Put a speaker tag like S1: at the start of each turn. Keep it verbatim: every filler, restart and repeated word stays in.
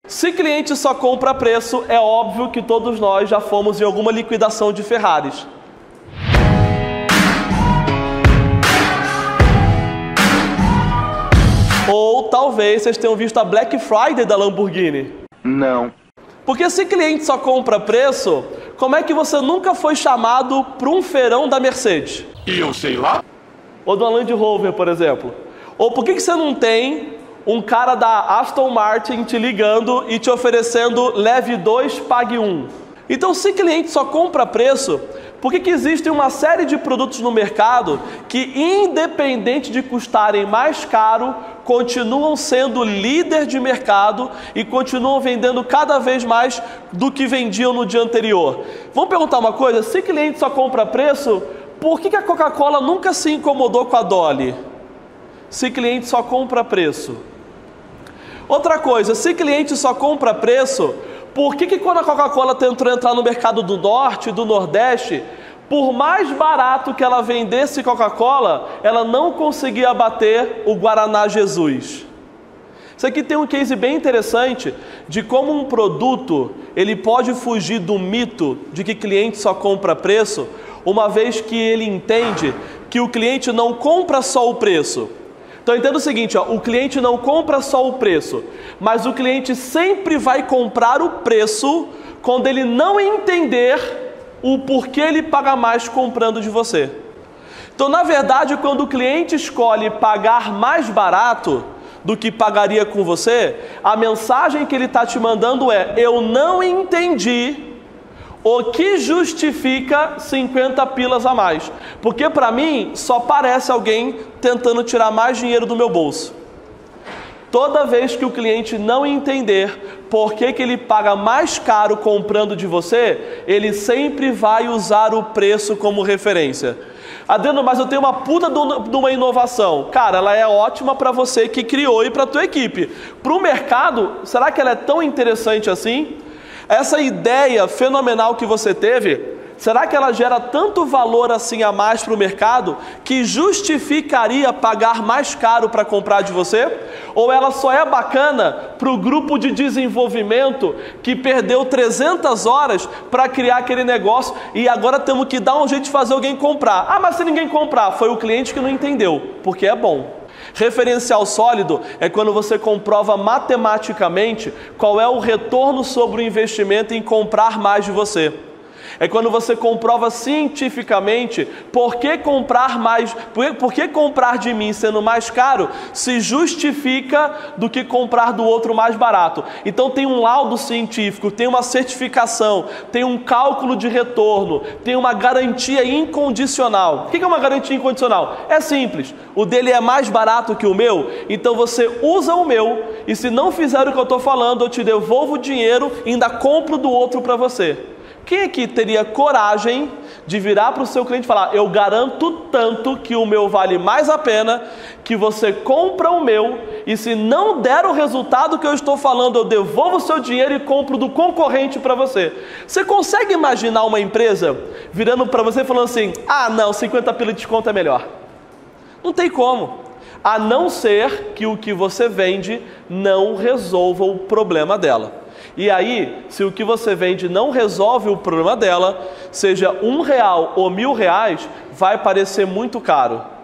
S1: Se cliente só compra preço, é óbvio que todos nós já fomos em alguma liquidação de Ferraris. Ou talvez vocês tenham visto a Black Friday da Lamborghini.
S2: Não.
S1: Porque se cliente só compra preço, como é que você nunca foi chamado para um feirão da Mercedes?
S2: E eu sei lá?
S1: Ou do Land Rover, por exemplo? Ou por que que você não tem um cara da Aston Martin te ligando e te oferecendo leve dois, pague um? Então, se cliente só compra preço, por que que existe uma série de produtos no mercado que, independente de custarem mais caro, continuam sendo líder de mercado e continuam vendendo cada vez mais do que vendiam no dia anterior? Vamos perguntar uma coisa? Se cliente só compra preço, por que que a Coca-Cola nunca se incomodou com a Dolly? Se cliente só compra preço. Outra coisa, se cliente só compra preço, por que que quando a Coca-Cola tentou entrar no mercado do Norte e do Nordeste, por mais barato que ela vendesse Coca-Cola, ela não conseguia bater o Guaraná Jesus? Isso aqui tem um case bem interessante de como um produto ele pode fugir do mito de que cliente só compra preço, uma vez que ele entende que o cliente não compra só o preço. Então entenda o seguinte, ó, o cliente não compra só o preço, mas o cliente sempre vai comprar o preço quando ele não entender o porquê ele paga mais comprando de você. Então, na verdade, quando o cliente escolhe pagar mais barato do que pagaria com você, a mensagem que ele está te mandando é: eu não entendi o que justifica cinquenta pilas a mais. Porque para mim só parece alguém tentando tirar mais dinheiro do meu bolso. Toda vez que o cliente não entender por que que ele paga mais caro comprando de você, ele sempre vai usar o preço como referência. Adriano, mas eu tenho uma puta de uma inovação. Cara, ela é ótima para você que criou e para a tua equipe. Para o mercado, será que ela é tão interessante assim? Essa ideia fenomenal que você teve, será que ela gera tanto valor assim a mais para o mercado que justificaria pagar mais caro para comprar de você? Ou ela só é bacana para o grupo de desenvolvimento que perdeu trezentas horas para criar aquele negócio e agora temos que dar um jeito de fazer alguém comprar? Ah, mas se ninguém comprar, foi o cliente que não entendeu, porque é bom. Referencial sólido é quando você comprova matematicamente qual é o retorno sobre o investimento em comprar mais de você. É quando você comprova cientificamente por que comprar mais, por, por que comprar de mim sendo mais caro se justifica do que comprar do outro mais barato. Então tem um laudo científico, tem uma certificação, tem um cálculo de retorno, tem uma garantia incondicional. O que é uma garantia incondicional? É simples, o dele é mais barato que o meu, então você usa o meu e se não fizer o que eu estou falando, eu te devolvo o dinheiro e ainda compro do outro para você. Quem aqui teria coragem de virar para o seu cliente e falar: eu garanto tanto que o meu vale mais a pena, que você compra o meu e se não der o resultado que eu estou falando, eu devolvo o seu dinheiro e compro do concorrente para você? Você consegue imaginar uma empresa virando para você e falando assim: ah não, cinquenta pila de desconto é melhor? Não tem como, a não ser que o que você vende não resolva o problema dela. E aí, se o que você vende não resolve o problema dela, seja um real ou mil reais, vai parecer muito caro.